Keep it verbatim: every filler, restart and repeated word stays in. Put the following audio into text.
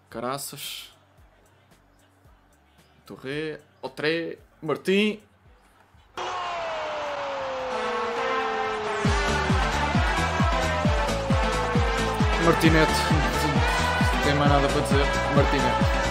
Caraças. Torre. Outre. Martim. Martinete. Não tem mais nada para dizer. Martinete.